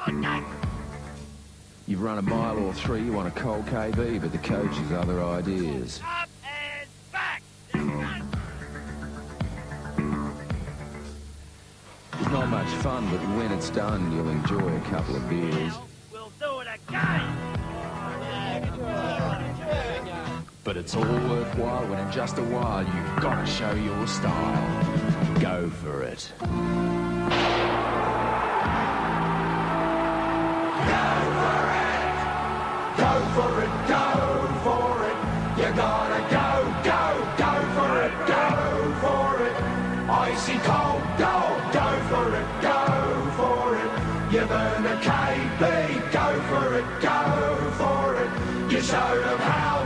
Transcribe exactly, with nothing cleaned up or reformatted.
You've run a mile or three, you want a cold K B, but the coach has other ideas. Up and back! It's not much fun, but when it's done, you'll enjoy a couple of beers. We'll do it again! But it's all worthwhile when in just a while you've got to show your style. Go for it. Go for it! Go for it, go for it! You gotta go, go, go for it, go for it! Icy cold dog, go for it, go for it! You burn a K B, go for it, go for it! You show them how